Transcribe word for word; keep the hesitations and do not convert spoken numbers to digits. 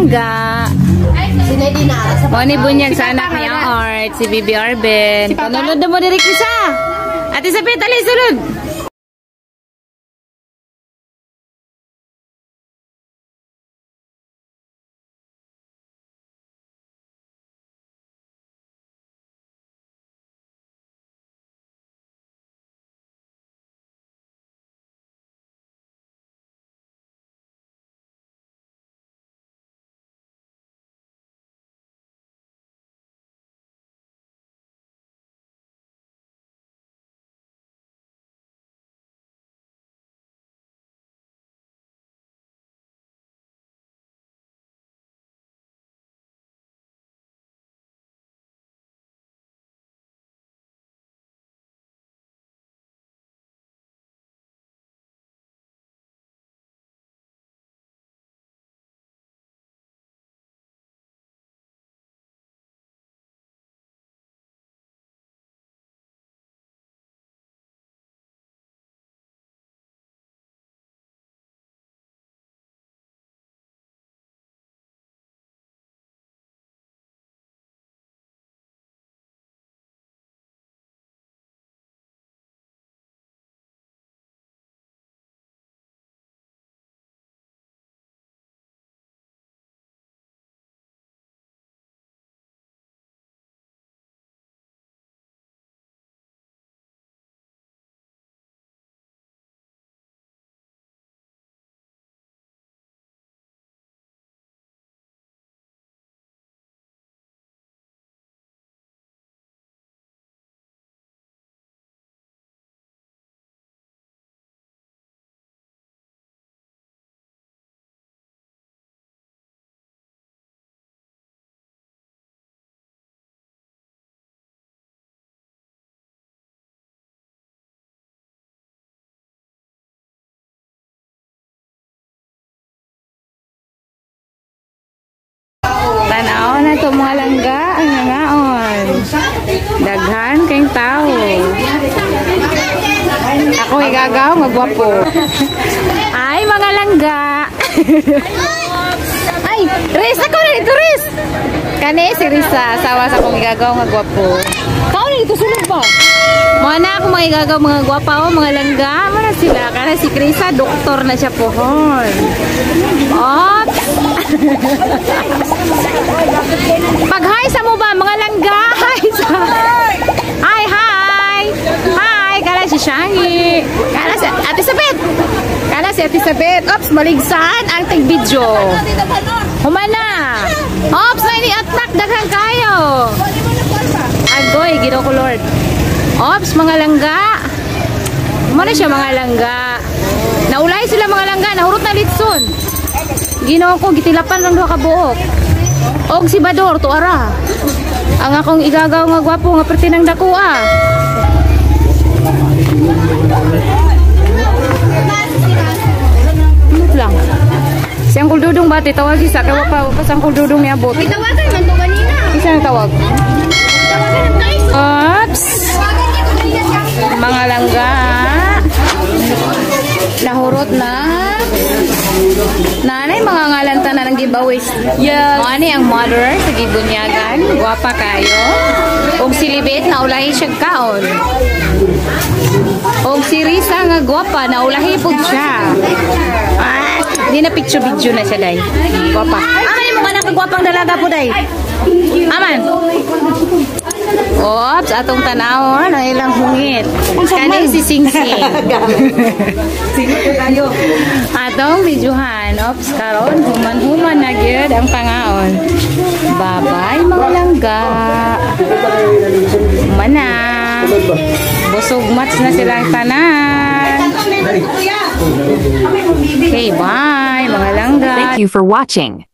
langga. Mo ni bunyag sa anak niya art, si Bibi Arben. Panunod mo diri Krisa. Ate Sapit, ali sulod. Tanaw na ito mga langga ang nangaon. Daghan kayong tao. Ako igagaw, magwapo. Ay, mga langga. Ay, Riz, ako na dito, Riz. Kani, si Risa, asawa sa akong igagaw, magwapo. Kao na dito, sunod ba? Mga na ako mga igagaw, mga gwapa o, mga langga. Mara sila, kana si Krisa, doktor na siya pohon. Ops! Pag-hi sa mo ba, mga langga? Hi! Hi, hi! Hi! Kala si Shangi. Kala si Ate Sabet. Kala si Ate Sabet. Ops, maligsan ang tig-video. Humana. Ops, na ini-attack. Daghang kayo. Agoy, Ginoo ko Lord. Ops, mga langga. Humana siya mga langga. Naulay sila mga langga. Nahurot na litson. Ginoo ko, gitilapan lang doha ka buok. Og si Bador, tuara. Ang akong igagaw nga gwapo nga pertinang dakuha. Ano lang? Si Angkol Dudong ba? Tawag isa. Kaya pa, pa si Angkol Dudong niya abot. Itawagan man to kanina. Isa na tawag. Oops! Mga langga. Nahurot na. Nanay, mga ngalanta na ng giveaways. Yes. Mga ni ang mother sa gibunyagan. Guwapa kayo. Og si Libet na ulahi siya kaon. Og si Risa nga guwapa na ulahi po siya. Ah, di na picture-video na siya, day. Guwapa. Aman mo ka na kagwapang dalaga po, day. Aman. Ops, atong tanawon ang ilang hungit. Kani si Sing Sing. Atong videohan. Ops, karon human-human na gyud ang pangaon. Bye-bye mga langga. Mana. Busog mats na silang tanan. Okay, bye mga langga. Thank you for watching.